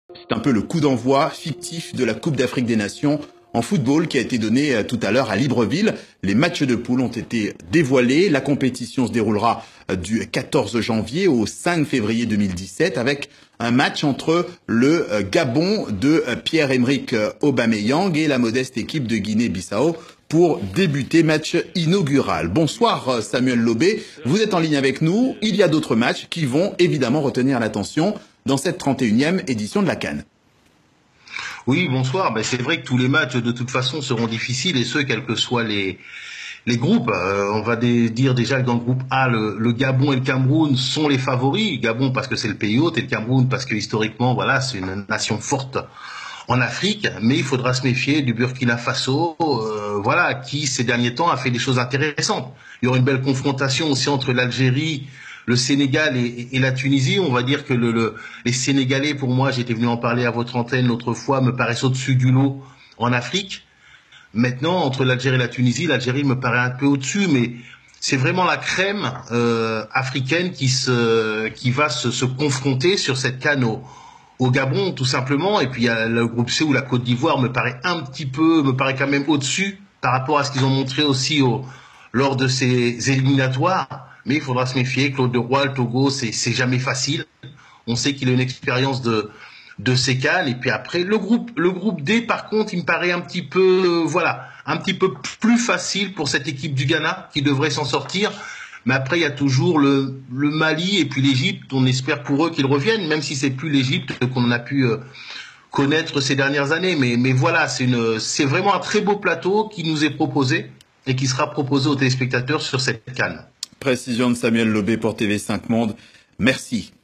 C'est un peu le coup d'envoi fictif de la Coupe d'Afrique des Nations en football qui a été donné tout à l'heure à Libreville. Les matchs de poule ont été dévoilés. La compétition se déroulera du 14 janvier au 5 février 2017 avec un match entre le Gabon de Pierre-Emerick Aubameyang et la modeste équipe de Guinée-Bissau pour débuter match inaugural. Bonsoir Samuel Lobé, vous êtes en ligne avec nous. Il y a d'autres matchs qui vont évidemment retenir l'attention dans cette 31e édition de la CAN. Oui, bonsoir. C'est vrai que tous les matchs, de toute façon, seront difficiles, et ce, quels que soient les groupes. On va dire déjà que dans le groupe A, le Gabon et le Cameroun sont les favoris. Gabon parce que c'est le pays hôte, et le Cameroun parce que historiquement, voilà, c'est une nation forte en Afrique. Mais il faudra se méfier du Burkina Faso, voilà, qui ces derniers temps a fait des choses intéressantes. Il y aura une belle confrontation aussi entre l'Algérie, le Sénégal et la Tunisie. On va dire que les Sénégalais, pour moi, j'étais venu en parler à votre antenne l'autre fois, me paraissent au-dessus du lot en Afrique. Maintenant, entre l'Algérie et la Tunisie, l'Algérie me paraît un peu au-dessus, mais c'est vraiment la crème africaine qui va se confronter sur cette CAN au Gabon, tout simplement. Et puis il y a le groupe C où la Côte d'Ivoire me paraît quand même au-dessus par rapport à ce qu'ils ont montré aussi lors de ces éliminatoires. Mais il faudra se méfier. Claude Leroy, le Togo, c'est jamais facile. On sait qu'il a une expérience de ces CAN. Et puis après, le groupe D, par contre, il me paraît un petit peu plus facile pour cette équipe du Ghana qui devrait s'en sortir. Mais après, il y a toujours le Mali et puis l'Égypte. On espère pour eux qu'ils reviennent, même si c'est plus l'Égypte qu'on a pu connaître ces dernières années. Mais voilà, c'est vraiment un très beau plateau qui nous est proposé et qui sera proposé aux téléspectateurs sur cette CAN. Précision de Samuel Lobé pour TV5 Monde. Merci.